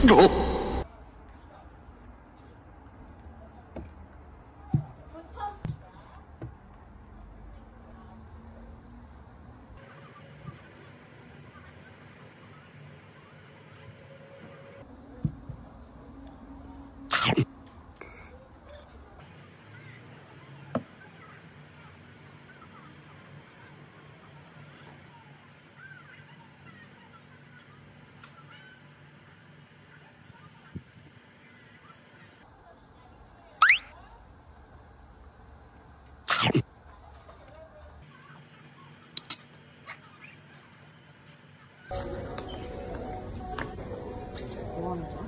뭐 하는 거야?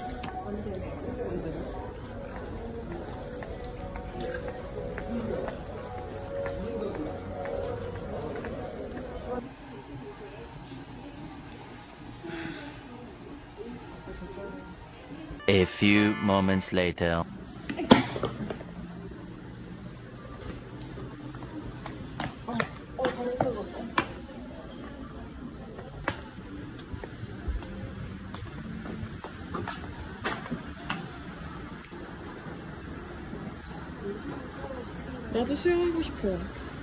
A few moments later. 나도 수영하고 싶어.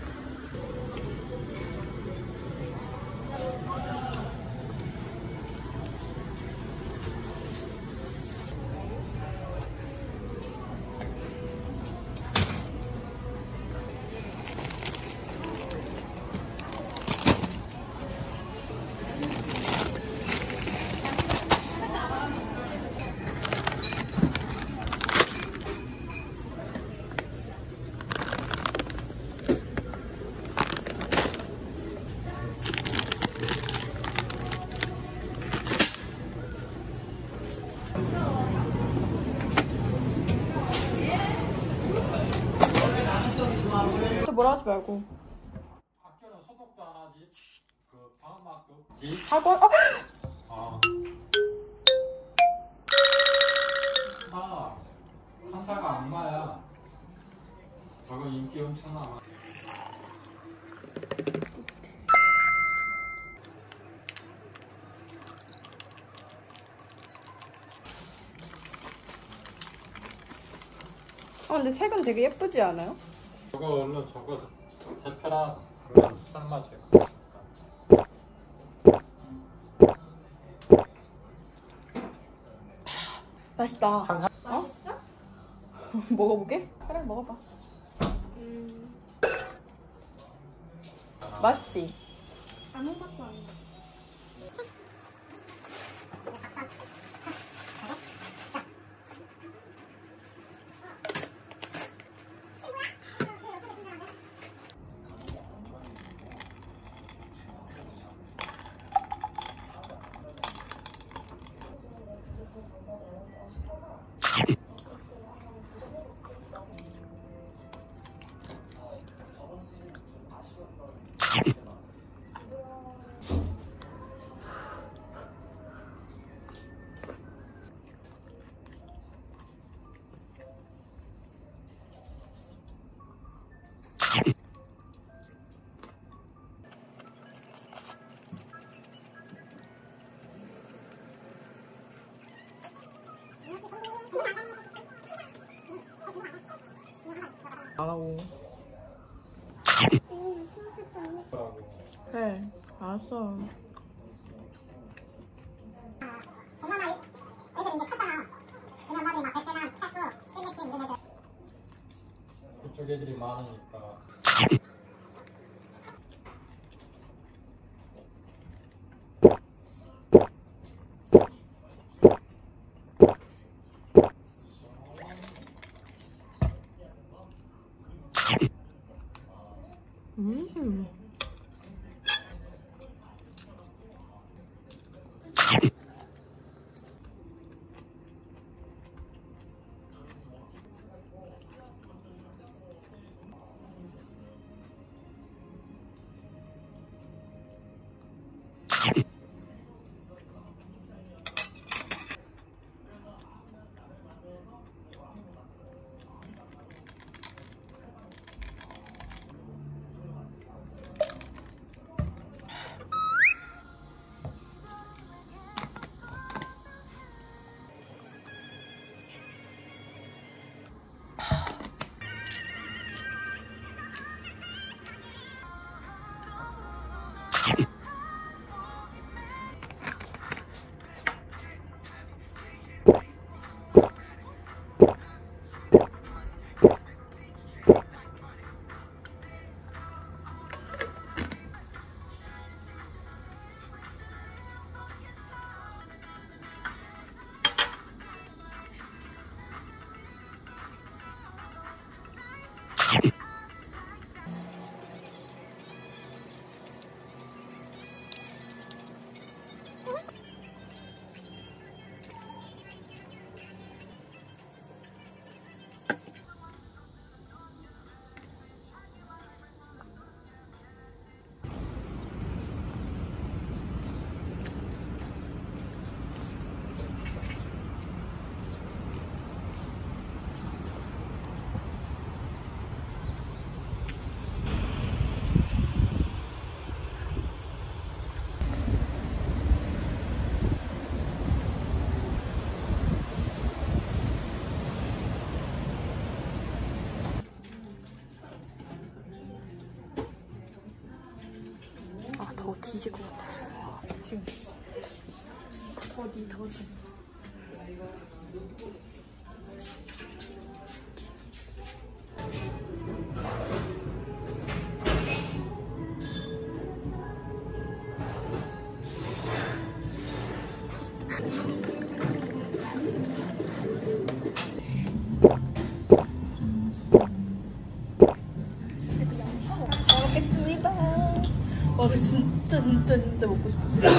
뭐라 하지 말고. 학교는 소독도 안 하지. 그 방음막도 없지. 학원? 한사가 악마야. 저거 인기 엄청 많아. 근데 색은 되게 예쁘지 않아요? 저거 얼른 저거 대표랑 삶아줘. 맛있다. 한사? 맛있어? 먹어보게? 그래, 먹어봐. 맛있지? 아무것도 안 나. 안 하고. 그래, 알았어. 그쪽 애들이 많으니까. 더 뒤질 것 같아 지금. 더디. 잘 먹겠습니다. 와, 진짜 먹고 싶었어.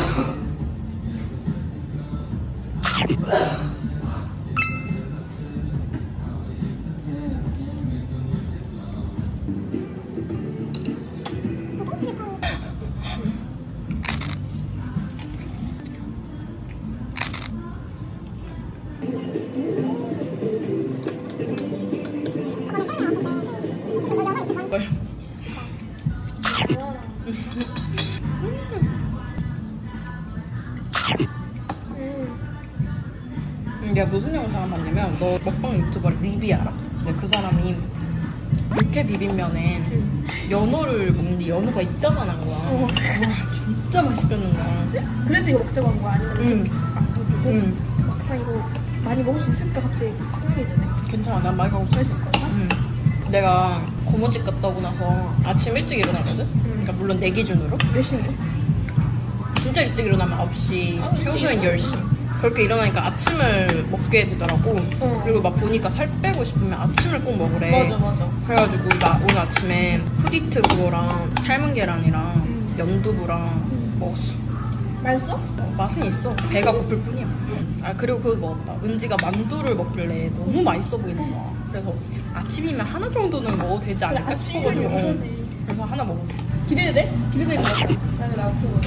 내가 무슨 영상을 봤냐면 너 먹방 유튜버 리비 알아? 근데 그 사람이 육회 비빔면에 연어를 먹는데 연어가 이따만한 거야. 와, 진짜 맛있겠는 거야. 그래서 이거 먹자고 한 거 아니면 응. 막상 이거 많이 먹을 수 있을까 갑자기 생각이 드네. 괜찮아, 난 많이 먹을 수 있을 것 같아. 내가 고모집 갔다 오고 나서 아침 일찍 일어나거든? 그러니까 물론 내 기준으로. 몇 시인데? 진짜 일찍 일어나면 9시, 평소엔 10시. 그렇게 일어나니까 아침을 먹게 되더라고. 그리고 막 보니까 살 빼고 싶으면 아침을 꼭 먹으래. 맞아. 그래가지고 나 오늘 아침에 푸디트 그거랑 삶은 계란이랑 연두부랑 먹었어. 맛있어? 맛은 있어. 배가 고플 뿐이야. 아, 그리고 그거 먹었다. 은지가 만두를 먹길래 너무 맛있어 보이는 거야. 그래서 아침이면 하나 정도는 먹어도 되지 않을까 싶어가지고. 그래서 하나 먹었어. 기대돼? 기대되는 것 같아. 나는 나도.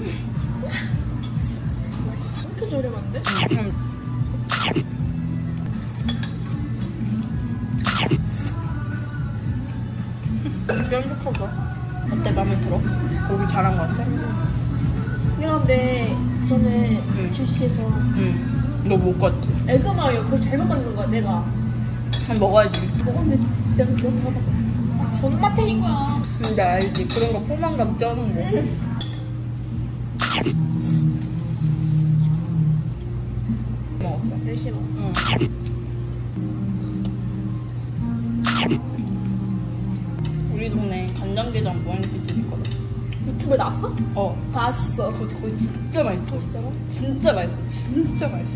이렇게 저렴한데? 쫀득하다. 어때? 마음에 들어? 고기 잘한 거 같아? 내가 근데 그 전에 주시에서 너 못 갔지? 에그마요 그걸 잘못 만든 거야 내가. 한번 먹어야지. 먹었는데 내가 기억해봐. 존맛탱인 거야. 근데 알지? 그런 거 포만감 쩌는 거. 먹었어. 열심히 먹었어. 우리 동네 간장게장 무한리필집 있거든. 유튜브에 나왔어? 어. 봤어. 그거 진짜 맛있어. 진짜로? 진짜 맛있어. 진짜 맛있어.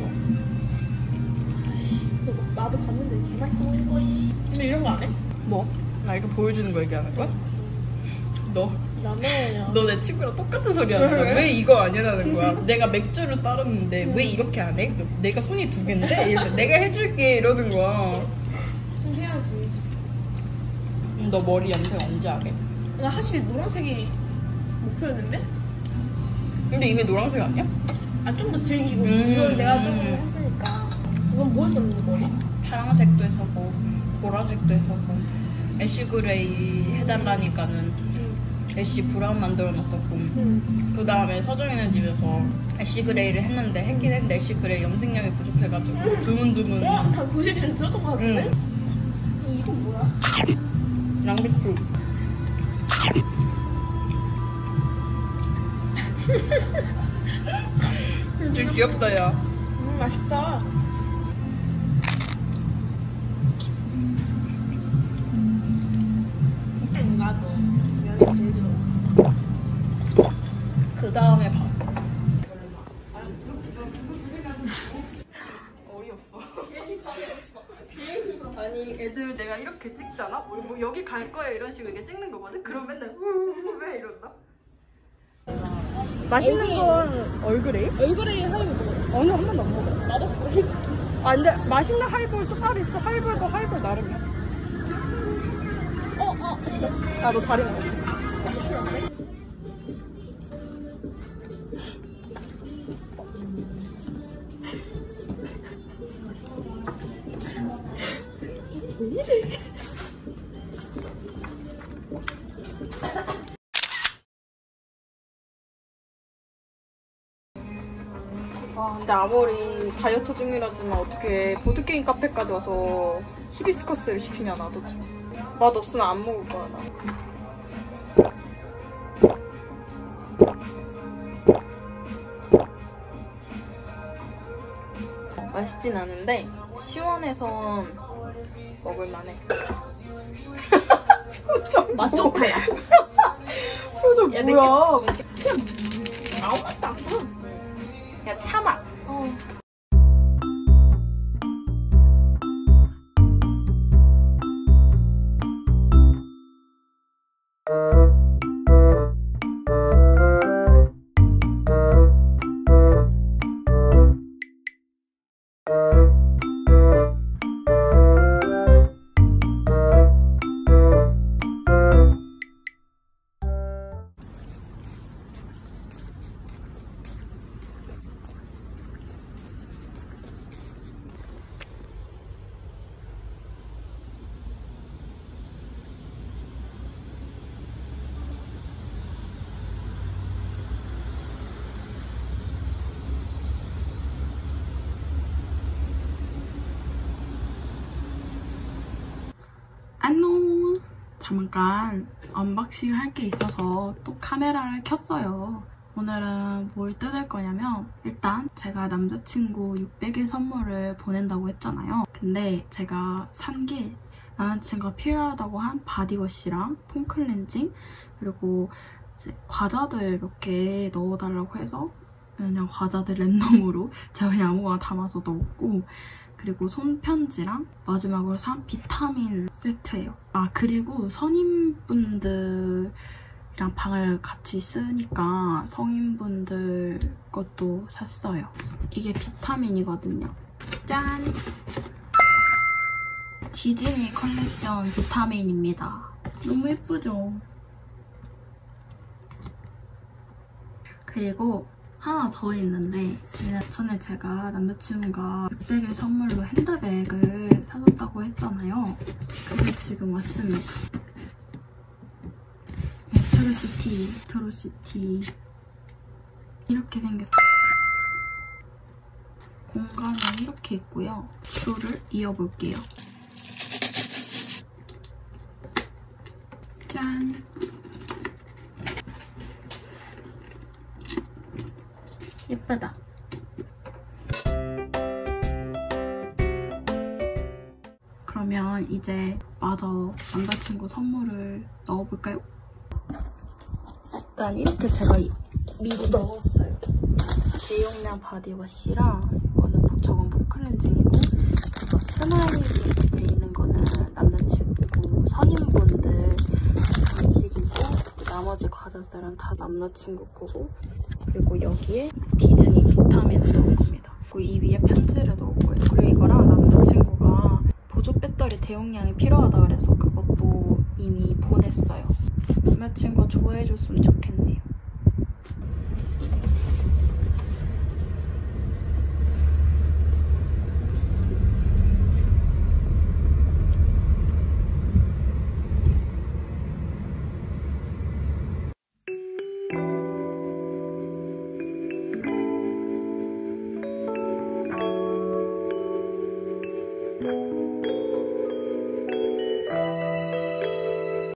나도 봤는데 개 맛있어 보이는 거야. 근데 이런 거 안 해? 뭐? 나 이거 보여주는 거 얘기하는 거야? 너 라면이야. 내 친구랑 똑같은 소리 하는 거야. 왜 이거 안 해라는 거야? 내가 맥주를 따르는데 왜 이렇게 안 해? 내가 손이 두 개인데? 이러면 내가 해줄게 이러는 거야. 좀 해야지. 너 머리 염색 언제 하게? 나 사실 노란색이 목표였는데? 근데 이게 노란색 아니야? 아, 좀 더 즐기고. 이건 내가 조금 했으니까. 이건 뭐 했었는데, 머리? 파란색도 했었고 보라색도 했었고 애쉬 그레이 해달라니까는 애쉬 브라운 만들어놨었고 그 다음에 서정이네 집에서 애쉬 그레이를 했는데 했긴 했는데 애쉬 그레이 염색량이 부족해가지고 드문드문. 다 부실이를 들었던 거 같은데? 이건 뭐야? 양배추. 되게 귀엽다 야. 맛있다. 나도 면이 제일 좋아. 그 다음에 밥. 어이없어. 아니 애들 내가 이렇게 찍잖아? 뭐 여기 갈 거야 이런 식으로 이렇게 찍는 거거든? 그럼 맨날 왜 이런다? 맛있는 건 얼그레이? 얼굴에 하이볼 먹어. 아니 한 번도 안 먹어. 맛없어, 솔직히. 아 근데 맛있는 하이볼 또 따로 있어. 하이볼도 하이볼 나름이야. 아 너 다리 먹어. 아 근데 아무리 다이어트 중이라지만 어떻게 보드게임 카페까지 와서 히비스커스를 시키냐 나도. 맛 없으면 안 먹을 거야 나. 맵진 않은데 시원해서 먹을만해. 맛좋다야. 표정 야, 뭐야? 아무 맛도 안 나. 야 참아. 안녕. 잠깐 언박싱 할 게 있어서 또 카메라를 켰어요. 오늘은 뭘 뜯을 거냐면 일단 제가 남자친구 600일 선물을 보낸다고 했잖아요. 근데 제가 산 게 남자친구가 필요하다고 한 바디워시랑 폼클렌징 그리고 이제 과자들 몇 개 넣어달라고 해서 그냥 과자들 랜덤으로 제가 그냥 아무거나 담아서 넣었고 그리고 손편지랑 마지막으로 산 비타민 세트예요. 아 그리고 성인분들이랑 방을 같이 쓰니까 성인분들 것도 샀어요. 이게 비타민이거든요. 짠! 디즈니 컬렉션 비타민입니다. 너무 예쁘죠? 그리고 하나 더 있는데 전에 제가 남자친구가 600일 선물로 핸드백을 사줬다고 했잖아요. 그게 지금 왔습니다. 메트로시티 이렇게 생겼어요. 공간은 이렇게 있고요. 줄을 이어볼게요. 짠! 예쁘다. 그러면 이제 마저 남자친구 선물을 넣어볼까요? 일단 이렇게 제가 미리 넣었어요. 대용량 바디워시랑 이거는 저건 폼클렌징이고 그리고 스마일이 이렇게 돼 있는 거는 남자친구 성인분들 간식이고 나머지 과자들은 다 남자친구 거고 그리고 여기에 디즈니 비타민을 넣을 겁니다. 그리고 이 위에 편지를 넣을 거예요. 그리고 이거랑 남자친구가 보조 배터리 대용량이 필요하다 그래서 그것도 이미 보냈어요. 남자친구가 좋아해줬으면 좋겠네요.